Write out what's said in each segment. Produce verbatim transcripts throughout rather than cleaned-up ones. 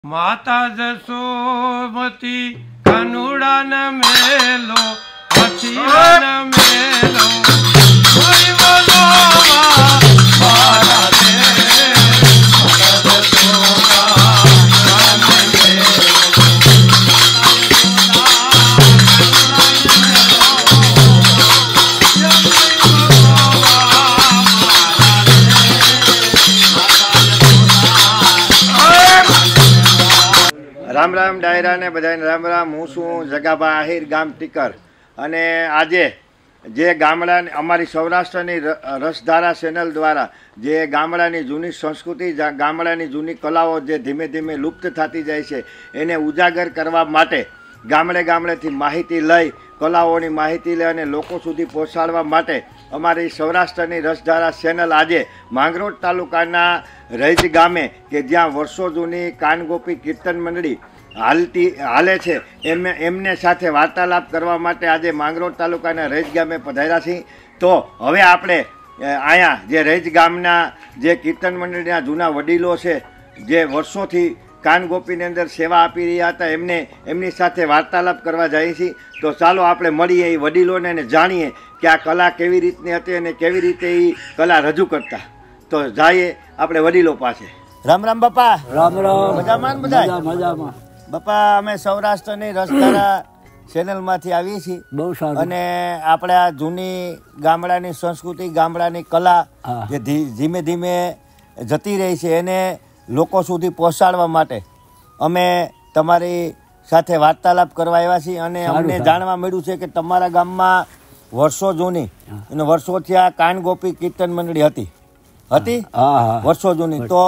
માતા જસોમતી કાનુડાન મેલો હસીવાન મેલો કોઈ બોલો મારા દે માતા રામ રામ ડાયરા ને બધાને રામ રામ। હું છું જગાભા આહિર ગામ ટીકર અને આજે જે ગામડા અમારી સૌરાષ્ટ્રની રસધારા ચેનલ દ્વારા જે ગામડાની જૂની સંસ્કૃતિ ગામડાની જૂની કલાઓ જે ધીમે ધીમે લુપ્ત થતી જાય છે એને ઉજાગર કરવા માટે ગામડે ગામડેથી માહિતી લઈ કલાઓની માહિતી લઈ અને લોકો સુધી પહોંચાડવા માટે અમારી સૌરાષ્ટ્રની રસધારા ચેનલ આજે માંગરોળ તાલુકાના રૈજ ગામે કે જ્યાં વર્ષો જૂની કાનગોપી કીર્તન મંડળી હાલતી હાલે છે એમ એમને સાથે વાર્તાલાપ કરવા માટે આજે માંગરોળ તાલુકાના રૈજ ગામે પધાર્યા છીએ। તો હવે આપણે અહીંયા જે રૈજ ગામના જે કીર્તન મંડળીના જૂના વડીલો છે જે વર્ષોથી કાનગોપીની અંદર સેવા આપી રહ્યા હતા એમને એમની સાથે વાર્તાલાપ કરવા જઈએ છીએ। તો ચાલો આપણે મળીએ એ વડીલોને અને જાણીએ કે આ કલા કેવી રીતની હતી અને કેવી રીતે એ કલા રજૂ કરતા। તો જઈએ આપણે વડીલો પાસે। રામ રામ બાપા। રામ રામ। મજામાં બધા? મજામાં બાપા। અમે સૌરાષ્ટ્રની રસધારા ચેનલમાંથી આવીએ છીએ બહુ સારું અને આપણે આ જૂની ગામડાની સંસ્કૃતિ ગામડાની કલા જે ધીમે ધીમે જતી રહી છે એને લોકો સુધી પહોંચાડવા માટે અમે તમારી સાથે વાર્તાલાપ કરવા આવ્યા છીએ અને અમને જાણવા મળ્યું છે કે તમારા ગામમાં વર્ષો જૂની અને વર્ષોથી આ કાનગોપી કીર્તન મંડળી હતી હતી વર્ષો જૂની। તો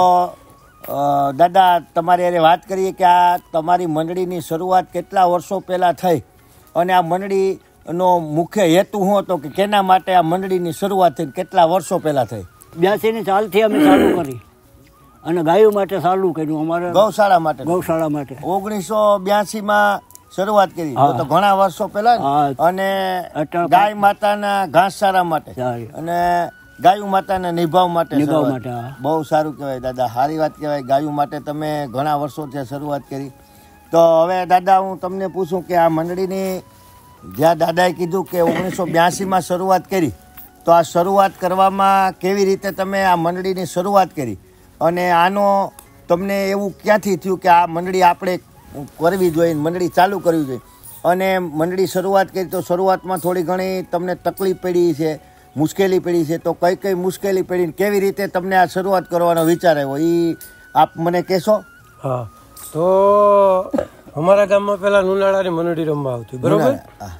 દાદા તમારી અરે વાત કરીએ કે આ તમારી મંડળીની શરૂઆત કેટલા વર્ષો પહેલાં થઈ અને આ મંડળીનો મુખ્ય હેતુ શું હતો કે કેના માટે આ મંડળીની શરૂઆત થઈ કેટલા વર્ષો પહેલાં થઈ? બ્યાસીની સાલથી અમે ચાલુ કરી અને ગાયો માટે ચાલુ કર્યું અમારે ગૌશાળા માટે ગૌશાળા માટે ઓગણીસો બ્યાસી માં શરૂઆત કરી તો ઘણા વર્ષો પહેલા અને ગાય માતાના ઘાસચારા માટે અને ગાયું માતાના નિભાવ માટે નિભાવ માટે બહુ સારું કહેવાય દાદા, સારી વાત કહેવાય। ગાયું માટે તમે ઘણા વર્ષોથી શરૂઆત કરી। તો હવે દાદા હું તમને પૂછું કે આ મંડળીની જ્યાં દાદાએ કીધું કે ઓગણીસો બ્યાસીમાં શરૂઆત કરી તો આ શરૂઆત કરવામાં કેવી રીતે તમે આ મંડળીની શરૂઆત કરી અને આનો તમને એવું ક્યાંથી થયું કે આ મંડળી આપણે કરવી જોઈએ, મંડળી ચાલુ કરવી જોઈએ અને મંડળી શરૂઆત કરી તો શરૂઆતમાં થોડી ઘણી તમને તકલીફ પડી છે, મુશ્કેલી પડી છે, તો કઈ કઈ મુશ્કેલી પડી કેવી રીતે તમને આ શરૂઆત કરવાનો વિચાર આવ્યો એ આપ મને કહેશો? હા, તો અમારા ગામમાં પેલા લુણાળાની મંડળી રમવા આવતી બરોબર,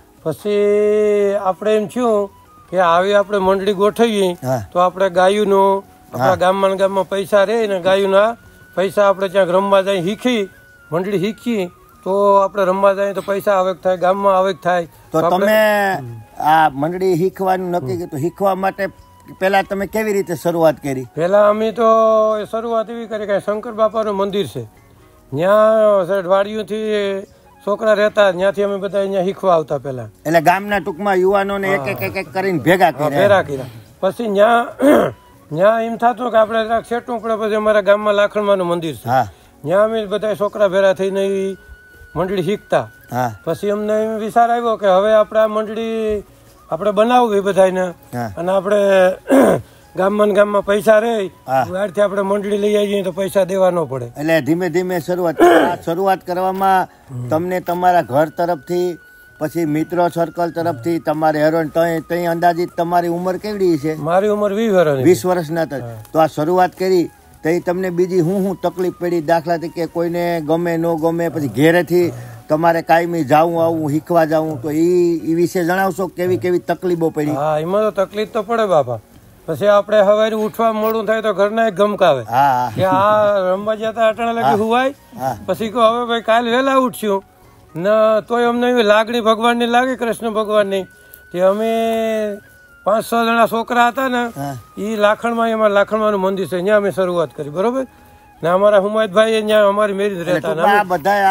પછી આપણે એમ થયું કે આવી આપણે મંડળી ગોઠવીએ તો આપણે ગાયુંનું આપણા ગામમાં ગામમાં પૈસા રહે ને ગાયુંના પૈસા આપણે ત્યાં રમવા જાય શીખી મંડળી શીખી તો આપણે રમવા જાય તો પૈસા આવક થાય, ગામમાં આવક થાય। તો તમે આ મંડળી શીખવાનું નક્કી કર્યું, શીખવા માટે પેલા તમે કેવી રીતે શરૂઆત કરી? પેલા અમે તો શરૂઆત એવી કરી કે શંકર બાપાનું મંદિર છે ત્યાં વાડીઓથી છોકરા રહેતા ત્યાંથી અમે બધા અહીંયા શીખવા આવતા પેલા, એટલે ગામના ટૂંકમાં યુવાનોને એક એક એક કરીને ભેગા કર્યા ભેગા કર્યા। પછી ત્યાં ત્યાં એમ થતું કે આપણે છેટું પડે પછી અમારા ગામમાં લાખણમાનું મંદિર છે ત્યાં અમે બધા છોકરા ભેગા થઈને મંડળી શીખતા। પછી અમને એમ વિચાર આવ્યો કે હવે આપણે આ મંડળી આપણે બનાવવી બધાને અને આપણે ગામમાં ગામમાં પૈસા રહે બહારથી આપણે મંડળી લઈ આવીએ તો પૈસા દેવા ન પડે। એટલે ધીમે ધીમે શરૂઆત શરૂઆત કરવામાં તમને તમારા ઘર તરફથી પછી મિત્રો સર્કલ તરફથી તમારે હેરોન તઈ અંદાજિત તમારી ઉંમર કેવડી છે? મારી ઉંમર વીસ વર્ષ વીસ વર્ષના હતા તો આ શરૂઆત કરી તઈ તમને બીજી હું હું તકલીફ પડી? દાખલા તરીકે કોઈને ગમે ન ગમે પછી ઘેરેથી તમારે કાયમી જાવું આવું શીખવા જાવું તો એ વિશે જણાવશો કેવી કેવી તકલીફો પડી? હા, એમાં તો તકલીફ તો પડે બાપા। પછી આપણે સવારે ઉઠવા મોડું થાય તો ઘરના એક ગમકાવે કે આ રમવા જતા અટાણા લાગી હુવાય, પછી કહો હવે ભાઈ કાલે વહેલા ઉઠશું ને તોય અમને એવી લાગણી ભગવાનની લાગે, કૃષ્ણ ભગવાનની કે અમે પાંચ છ જણા છોકરા હતા ને એ લાખણમાં એમાં લાખણમાનું મંદિર છે ત્યાં અમે શરૂઆત કરી બરોબર ને અમારા હુમાયતભાઈ અહીંયા અમારી મેરી જ રહેતા બધા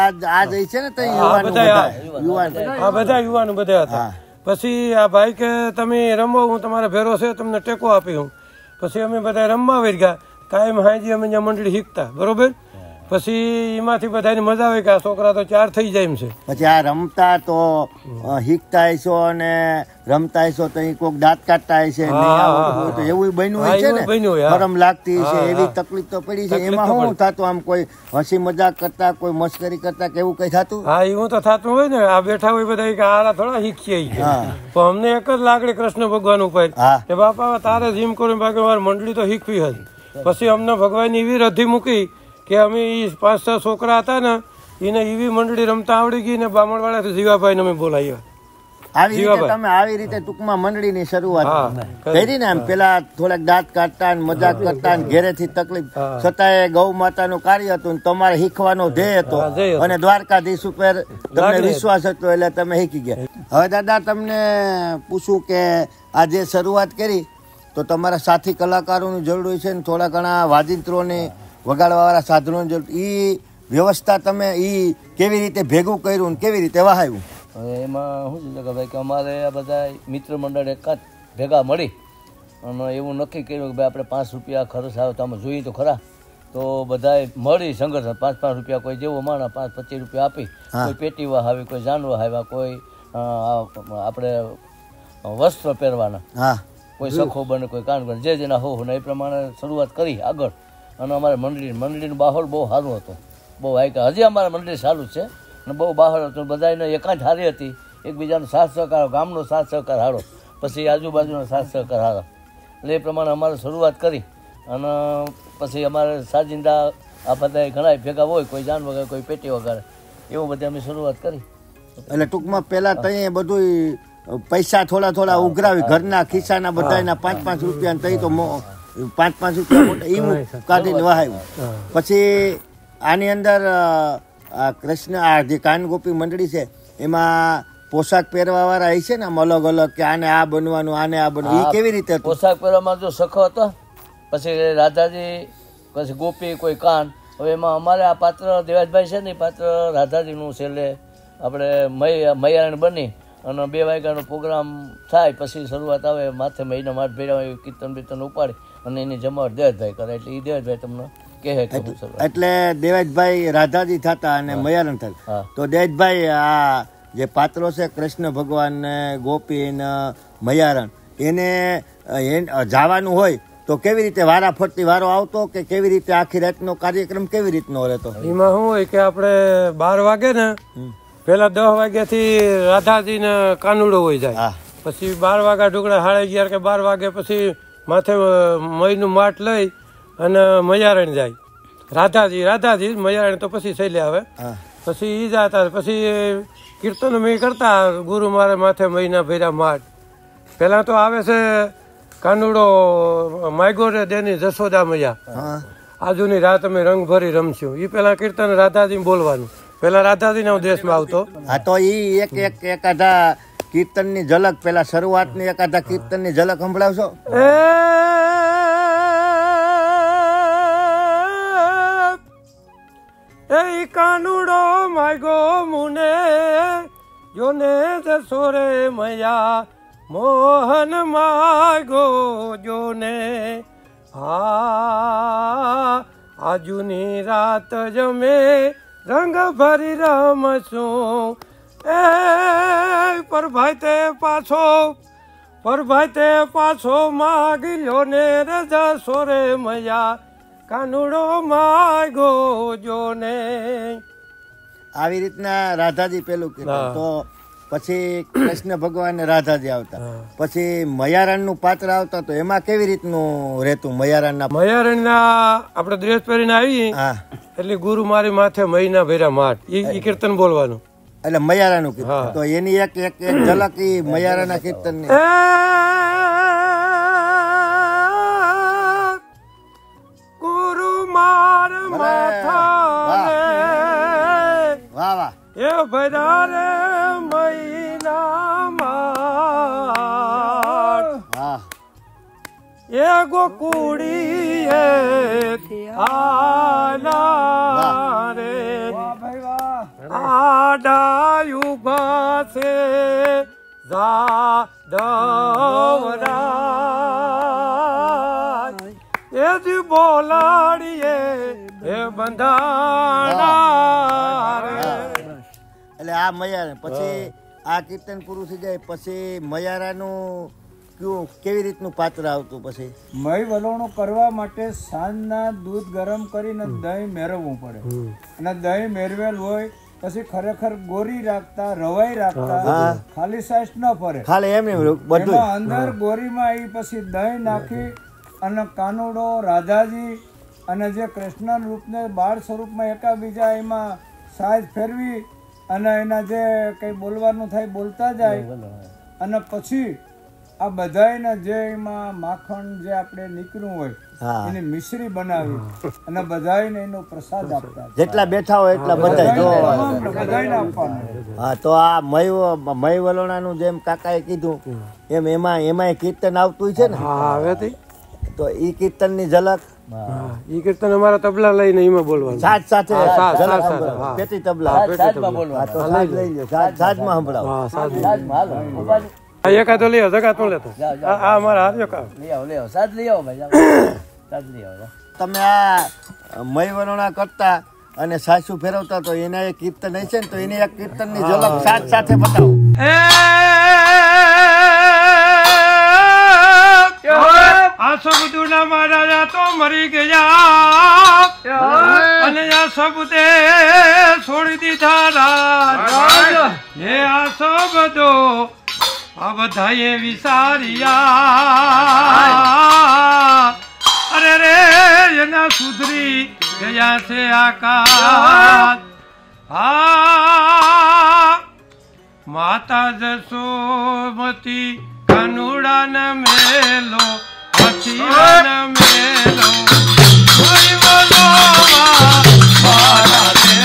બધા યુવાનો બધા હતા। પછી આ ભાઈ કે તમે રમો હું તમારા ભેરો છે તમને ટેકો આપી હું, પછી અમે બધા રમવા વળી ગયા કાયમ હાજી અમે ત્યાં મંડળી શીખતા બરોબર। પછી એમાંથી બધાને મજા આવે કે આ છોકરા તો ચાર થઈ જાય એમ છે. પછી આ રમતા તો શીખતા હશો અને રમતા હશો તો કોઈક દાંત કાઢતા હશે તો એવું બન્યું હોય છે ને, શરમ લાગતી છે, એવી તકલીફ તો પડી છે. એમાં શું થતું? આમ કોઈ હસી મજાક કરતા, કોઈ મસ્કરી કરતા કે એવું કઈ થતું? હા, એવું તો થતું હોય ને. આ બેઠા હોય બધા કે આરા થોડા શીખીએ, પણ અમને એક જ લાગણી કૃષ્ણ ભગવાન ઉપર કે બાપા તારે જીમ કરું, બાકી મારી મંડળી તો શીખવી હતી. પછી અમને ભગવાન એવી રધી મૂકી કે અમે પાંચ છ છોકરા હતા ને એને એવી મંડળી રમતા આવડી ગઈ ને બામણવાળા જીવાભાઈ ને અમે બોલાવ્યા. આવી રીતે તમે આવી રીતે ટૂંકમાં મંડળીની શરૂઆત કરી ને. આમ પેલા થોડાક દાંત કાઢતા ને મજાક કરતા ને ઘેરેથી તકલીફ છતાંય ગૌ માતાનું કાર્ય હતું, તમારે શીખવાનો ધ્યેય હતો અને દ્વારકાધીશ ઉપર તમને વિશ્વાસ હતો એટલે તમે શીખી ગયા. હવે દાદા તમને પૂછું કે આ જે શરૂઆત કરી તો તમારા સાથી કલાકારોની જરૂર હોય છે ને થોડા ઘણા વાજિંત્રોની વગાડવા વાળા સાધનોની જરૂર. એ વ્યવસ્થા તમે એ કેવી રીતે ભેગું કર્યું ને કેવી રીતે વહાવ્યું? હવે એમાં શું છે કે ભાઈ કે અમારે આ બધા મિત્ર મંડળ એકાદ ભેગા મળી અને એવું નક્કી કર્યું કે ભાઈ આપણે પાંચ રૂપિયા ખર્ચ આવે તો આમાં જોઈએ તો ખરા. તો બધાએ મળી સંઘર્ષ પાંચ પાંચ રૂપિયા કોઈ જેવો માણા પાંચ પચીસ રૂપિયા આપી, કોઈ પેટી વહાવી, કોઈ જાનવા આવ્યા, કોઈ આપણે વસ્ત્ર પહેરવાના, કોઈ સખો બને, કોઈ કાન બને, જે જેના હો ને એ પ્રમાણે શરૂઆત કરી આગળ. અને અમારે મંડળી મંડળીનો માહોલ બહુ સારું હતો, બહુ હાઈ. હજી અમારા મંડળી સારું છે અને બહુ બહાર હતું. બધાને એકાંત સારી હતી, એકબીજાનો સાથ સહકાર, ગામનો સાથ સહકાર હારો, પછી આજુબાજુનો સાથ સહકાર હારો. એટલે એ પ્રમાણે અમારે શરૂઆત કરી. અને પછી અમારે સાજિંદા આ બધા ઘણા ભેગા હોય, કોઈ જાન વગાડે, કોઈ પેટી વગાડે, એવું બધી અમે શરૂઆત કરી. એટલે ટૂંકમાં પહેલાં તઈ બધું પૈસા થોડા થોડા ઉઘરાવી ઘરના ખિસ્સાના બધાના પાંચ પાંચ રૂપિયા તઈ તો પાંચ પાંચ રૂપિયા મોટા એવું કાઢીને વહાવ્યું. પછી આની અંદર કૃષ્ણ આ જે કાનગોપી મંડળી છે એમાં પોશાક પહેરવા વાળા હશે ને આમ અલગ અલગ કે આને આ બનવાનું, આને આ બનવું, એ કેવી રીતે? પોશાક પહેરવામાં જો સખો હતો, પછી રાધાજી, પછી ગોપી, કોઈ કાન. હવે એમાં અમારે આ પાત્ર દેવાજભાઈ છે ને, પાત્ર રાધાજીનું છે. એટલે આપણે મૈયારણ બની અને બે વાગ્યાનો પ્રોગ્રામ થાય પછી શરૂઆત આવે, માથે મહિના માઠ ભેરા કીર્તન બીર્તન ઉપાડી અને એની જમાવટ દેવાજભાઈ કરે. એટલે એ દેવાજભાઈ તમને કહે કે એટલે દેવાજભાઈ રાધાજી થતા અને મયારણ થતા. તો દેવાજભાઈ આ જે પાત્રો છે કૃષ્ણ ભગવાન ને ગોપી ને મયારણ, એને જવાનું હોય તો કેવી રીતે વારા ફરતી વારો આવતો કે કેવી રીતે આખી રાતનો કાર્યક્રમ કેવી રીતનો રહેતો? એમાં શું હોય કે આપણે બાર વાગે ને પેલા દસ વાગ્યા થી રાધાજી ને કાનુડો હોય જાય, પછી બાર વાગ્યા ઢુકડા સાડા અગિયાર કે બાર વાગે પછી માથે મહીનું માટ લઈ અને મયારણ જાય. રાધાજી રાધાજી મયારણ તો પછી છેલ્લે આવે. પછી ઈ જતા પછી કીર્તન મેં કરતા ગુરુ મારે માથે મહિના ભેરા માટ. પેલા તો આવે છે કાનુડો માયગો રે દેની જશોદા મૈયા, આજુની રાત અમે રંગ ભરી રમશું. એ પેલા કીર્તન રાધાજી બોલવાનું. પેલા રાધાજી ના દેશમાં આવતો. હા, તો ઈ એક એક એકાદા કીર્તન ની ઝલક પેલા શરૂઆત ની એકાદા કીર્તન ની ઝલક સંભળાવશો? એ કાનુડો માયગો મુને જોને જસોરે મૈયા મોહન માયગો જોને, હા આજુની રાત જમે રંગ ભરી રમશું. એ પરભાઈ તે પાછો પરભાઈ તે પાછો માગી લ્યો ને રજા સોરે મૈયા કાનુડો માગો જોને. આવી રીતના રાધાજી પેલું કીધું. તો પછી કૃષ્ણ ભગવાન ને રાધાજી આવતા, પછી મયારણ નું પાત્ર આવતા. તો એમાં કેવી રીતનું રહેતું? મયારણ ના મયારણ ના આપડે ડ્રેસ પહેરીને આવી એટલે ગુરુ મારી માથે મહિના ભેરા માટ, એ કીર્તન બોલવાનું. એટલે મયારા નું કીર્તન. તો એની એક એક એક ઝલક ઈ મયારા ના કીર્તન ની. ગુરુ માર માથા વાહ વાહ એ ભરા રે મહિના માટ, એ ગોકુડી એ આલા રે આડાયુ ભાસે જાદવરા એ જ બોલાડીએ એ એ બંધાણા એટલે આ મયારા પછી આ કીર્તન પૂરું થઈ જાય પછી મયારાનું કયું કેવી રીતનું પાત્ર આવતું પછી મય વલોણું કરવા માટે સાંજના દૂધ ગરમ કરીને દહીં મેળવવું પડે અને દહીં મેળવેલ હોય પછી ખરેખર ગોરી રાખતા રવાઈ રાખતા ખાલી સાઈસ ન ફરે ખાલી એમ બધું અંદર ગોરીમાં આવી પછી દહીં નાખી અને કાનુડો રાધાજી અને જે કૃષ્ણ રૂપને બાળ સ્વરૂપમાં એકાબીજા એમાં સાઈઝ ફેરવી અને એના જે કઈ બોલવાનું થાય બોલતા જાય અને પછી આ બધાને જે એમાં માખણ જે આપણે નીકળ્યું હોય એની મિશ્રી બનાવી અને બધાને એનો પ્રસાદ આપતા જેટલા બેઠા હોય એટલા બધા બધાને આપવાનું. હા તો આ મય મય વલોણાનું જેમ કાકાએ કીધું એમ એમાં એમાં કીર્તન આવતું છે ને હા આવે તો ઈ કીર્તન ની ઝલક ઈ કીર્તન અમારા તબલા લઈને એમાં બોલવાનું સાજ સાથે પેટી તબલા સાજ લઈ લો સાજમાં સંભળાવો એકાદો લઈ આવો જગા તું લેતો આ અમારા હાર્યો કા લઈ આવો લઈ આવો સાદ લઈ આવો ભાઈ સાદ લઈ આવો. તમે આ મય વલોણા કરતા અને સાસુ ફેરવતા તો એના એક કીર્તન હશે ને તો એની એક કીર્તન ની ઝલક સાજ સાથે બતાવો. આ સબ દુના મહારાજા તો મરી ગયા અને આ સબ તે છોડી દીધા રાજ હે આ સબ દો આ બધાએ વિચાર્યા અરે રે એના સુધરી ગયા છે આકાશ આ માતા જસોમતી કાનુડા ન મેલો હસીન મેલો કોઈ બોલો મારા દે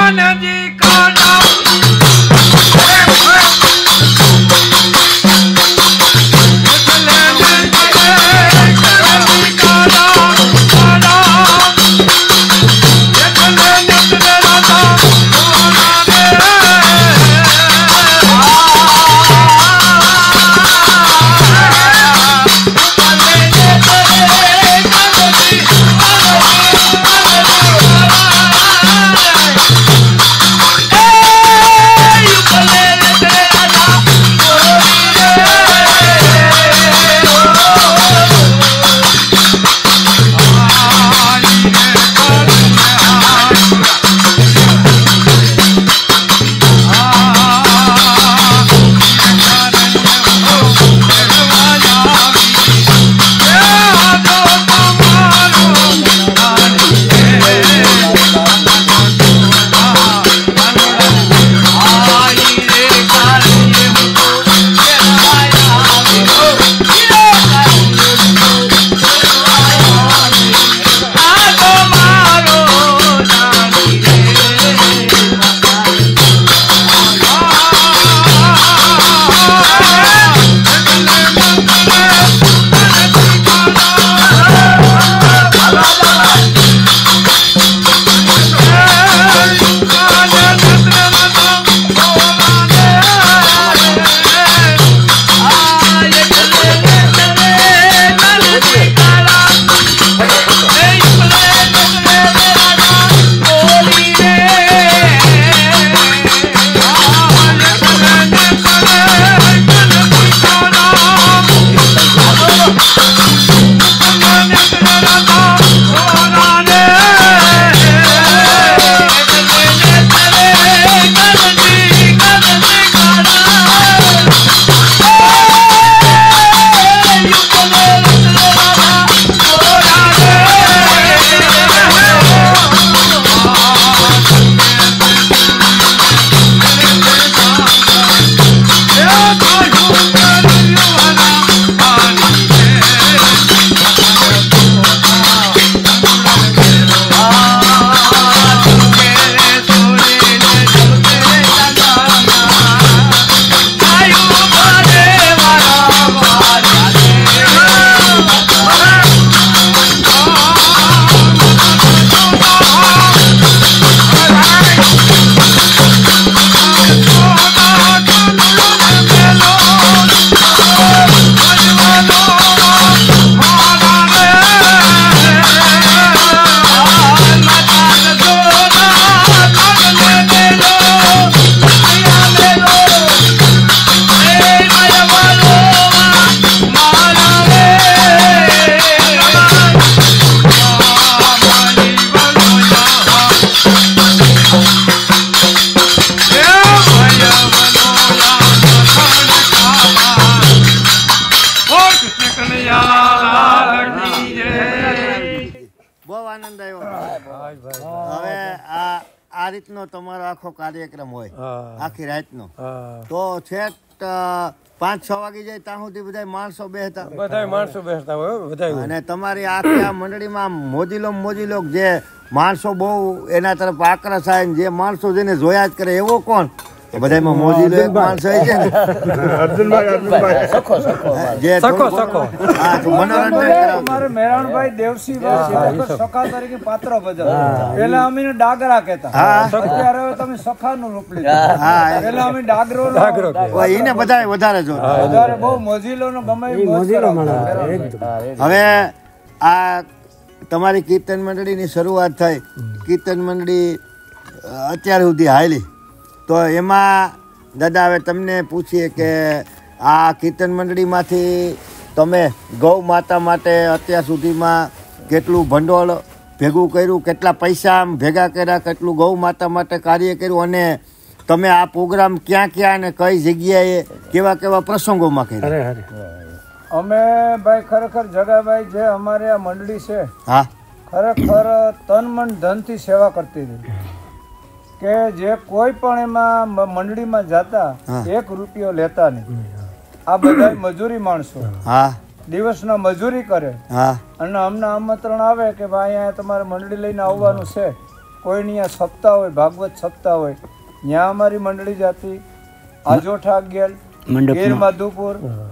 આ રીતનો તમારો આખો કાર્યક્રમ હોય આખી રાતનો તો છેક પાંચ છ વાગી જાય ત્યાં સુધી બધા માણસો બેસતા બધા માણસો બેસતા હોય બધા. અને તમારી આખી આ મંડળીમાં મોજીલો મોજીલો જે માણસો બહુ એના તરફ આકર્ષ થાય જે માણસો જેને જોયા જ કરે એવો કોણ? બધામાં મોજીલો એક માણસ હોય છે ને અર્જુનભાઈ અર્જુનભાઈ સખો સખો જે સખો સખો હા તો મનોરંજન કરાવ મારે મેરાણભાઈ દેવસીભાઈ સખા તરીકે પાત્ર ભજવે. પેલા અમે ડાગરા કહેતા, અત્યારે હવે તમે સખાનું રૂપ લીધું. હા પેલા અમે ડાગરો ડાગરો એને બધા વધારે જો વધારે બહુ મોજીલો નો ગમે મોજીલો માણસ. હવે આ તમારી કીર્તન મંડળીની શરૂઆત થઈ, કીર્તન મંડળી અત્યાર સુધી હાલી, તો એમાં દાદા હવે તમને પૂછીએ કે આ કીર્તન મંડળીમાંથી તમે ગૌ માતા માટે અત્યાર સુધીમાં કેટલું ભંડોળ ભેગું કર્યું, કેટલા પૈસા ભેગા કર્યા, કેટલું ગૌ માતા માટે કાર્ય કર્યું, અને તમે આ પ્રોગ્રામ ક્યાં ક્યાં અને કઈ જગ્યાએ કેવા કેવા પ્રસંગોમાં કર્યા? અમે ભાઈ ખરેખર જગાભાઈ જે અમારી આ મંડળી છે, હા ખરેખર તન મન ધનથી સેવા કરતી હતી કે જે કોઈ પણ એમાં મંડળીમાં જતા એક રૂપિયો લેતા નહીં. આ બધા મજૂરી માણસો, હા દિવસના મજૂરી કરે, હા અને અમને આમંત્રણ આવે કે ભાઈ અહીંયા તમારે મંડળી લઈને આવવાનું છે, કોઈની અહીંયા સપ્તાહ હોય, ભાગવત સપ્તાહ હોય, ત્યાં અમારી મંડળી જાતી. આજોઠા ગેલ, ગીર માધુપુર,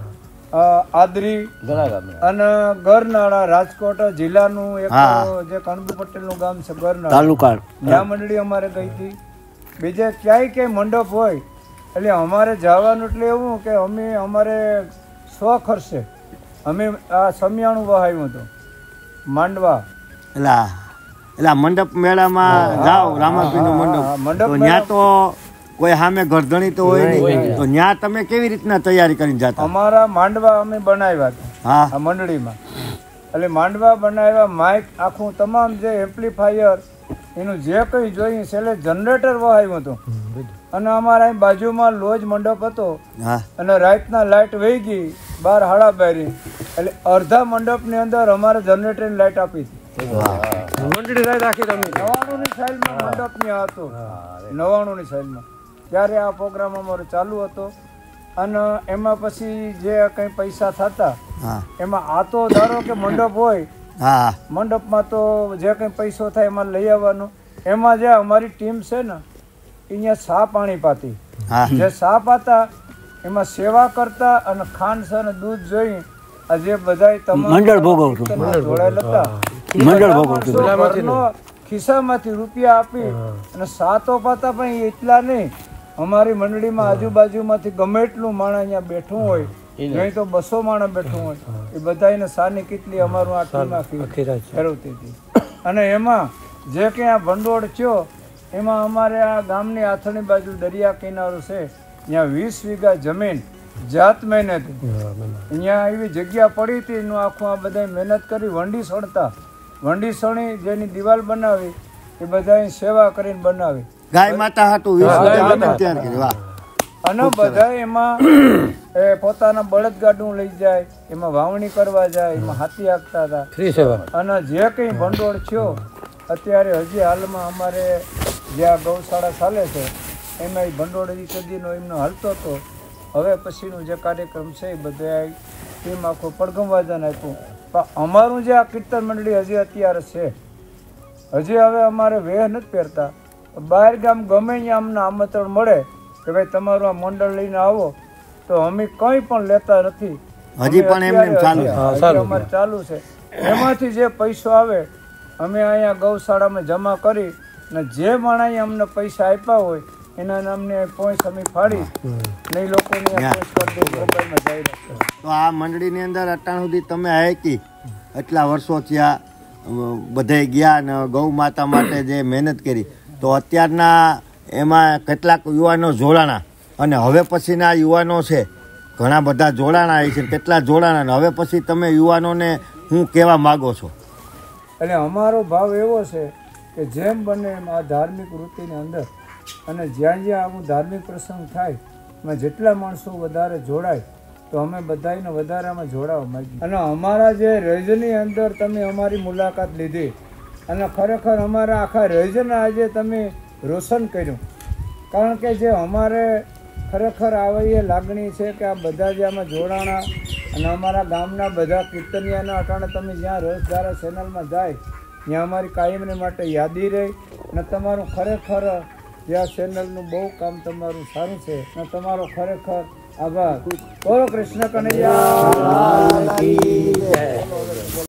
આદરી અને ગરનાળા, રાજકોટ જિલ્લાનું એક જે કણબુ પટેલનું ગામ છે ગરનાળા તાલુકા, ત્યાં મંડળી અમારે ગઈ હતી. બીજે ક્યાંય ક્યાંય મંડપ હોય એટલે અમારે જવાનું એટલે એવું કે અમે અમારે સ્વ ખર્ચે અમે આ સમિયાણું વહાવ્યું હતું માંડવા. એટલે એટલે મંડપ મેળામાં જાઓ, રામાપીરનો મંડપ, મંડપ ત્યાં તો કોઈ સામે ગરધણી તો હોય નહીં, તો ત્યાં તમે કેવી રીતના તૈયારી કરીને જતા? અમારા માંડવા અમે બનાવ્યા હતા આ મંડળીમાં. એટલે માંડવા બનાવ્યા, માઇક આખું તમામ જે એમ્પ્લીફાયર એનું જે કંઈ જોઈએ છેલ્લે જનરેટર વહાવ્યું હતું. અને અમારા અહીં બાજુમાં લોજ મંડપ હતો અને રાતના લાઇટ વહી ગઈ બાર હાડા બારી, એટલે અડધા મંડપની અંદર અમારે જનરેટરની લાઇટ આપી હતી. મંડળી રાત આખી રમી નવાણુંની સાઈલમાં મંડપની આ હતો, નવાણુંની સાઈલમાં ત્યારે આ પ્રોગ્રામ અમારો ચાલુ હતો. અને એમાં પછી જે કંઈ પૈસા થતા એમાં આ તો ધારો કે મંડપ હોય, મંડપમાં તો જે કંઈ પૈસો થાય એમાં લઈ આવવાનો. એમાં જે અમારી ટીમ છે ને અહીંયા સા પાણી પાતી, જે સા પાતા એમાં સેવા કરતા અને ખાંડ છે અને દૂધ જોઈ આ જે બધા મંડળ ભોગવતું જોડાયેલા હતા ખિસ્સામાંથી રૂપિયા આપી અને સાતો પાતા પણ એટલા નહીં. અમારી મંડળીમાં આજુબાજુમાંથી ગમે એટલું માણસ અહીંયા બેઠું હોય, નહીં તો બસો માણસ બેઠું હોય, એ બધાને સાની કેટલી અમારું આ ટીમ ફેરવતી હતી. અને એમાં જે કંઈ આ ભંડોળ થયો એમાં અમારે આ ગામની આથણી બાજુ દરિયા કિનારો છે, ત્યાં વીસ વીઘા જમીન જાત મહેનત અહીંયા એવી જગ્યા પડી હતી, એનું આખું આ બધા મહેનત કરી વંડી સણતા, વંડી સણી જેની દિવાલ બનાવી એ બધા સેવા કરીને બનાવી. ગાય માતા હતું અને બધા એમાં એ પોતાના બળદગાડું લઈ જાય, એમાં વાવણી કરવા જાય, એમાં હાથી આપતા હતા. અને જે કંઈ ભંડોળ થયો અત્યારે હજી હાલમાં અમારે જે આ ગૌશાળા ચાલે છે એમાં ભંડોળ હજી સદીનો એમનો હાલતો હતો. હવે પછીનું જે કાર્યક્રમ છે એ બધા ટીમ આખું પડઘમવાદન આપ્યું. પણ અમારું જે આ કીર્તન મંડળી હજી અત્યારે છે, હજી હવે અમારે વેહ નથી પહેરતા. બહાર ગામ ગમે ત્યાં અમને આમંત્રણ મળે કે ભાઈ તમારું આ મંડળ લઈને આવો, તો અમે કંઈ પણ લેતા નથી. હજી પણ એમને અમારે ચાલુ છે. એમાંથી જે પૈસો આવે અમે અહીંયા ગૌશાળામાં જમા કરી અને જે માણસે અમને પૈસા આપ્યા હોય એના નામને પોઈન્ટ અમે ફાડી નહીં લોકોની મોબાઈલમાં જાય. તો આ મંડળીની અંદર અત્યાર સુધી તમે હાકી એટલા વર્ષો થયા, બધે ગયા ને ગૌ માતા માટે જે મહેનત કરી, તો અત્યારના એમાં કેટલાક યુવાનો જોડાણા અને હવે પછીના યુવાનો છે ઘણા બધા જોડાણા છે, કેટલા જોડાણા, હવે પછી તમે યુવાનોને શું કહેવા માગો છો? એટલે અમારો ભાવ એવો છે કે જેમ બને એમ આ ધાર્મિક વૃત્તિની અંદર અને જ્યાં જ્યાં આવું ધાર્મિક પ્રસંગ થાય એમાં જેટલા માણસો વધારે જોડાય તો અમે બધાને વધારે આમાં જોડાવા માંગીએ. અને અમારા જે રેજની અંદર તમે અમારી મુલાકાત લીધી અને ખરેખર અમારા આખા રેજના આજે તમે રોશન કર્યું. કારણ કે જે અમારે ખરેખર આવી એ લાગણી છે કે આ બધા જે આમાં જોડાણા અને અમારા ગામના બધા કીર્તનિયાના અટાણે તમે જ્યાં રસધારા ચેનલમાં જાય ત્યાં અમારી કાયમને માટે યાદી રહી. અને તમારું ખરેખર જે આ ચેનલનું બહુ કામ તમારું સારું છે અને તમારો ખરેખર આભાર. બોલો કૃષ્ણ કનૈયા.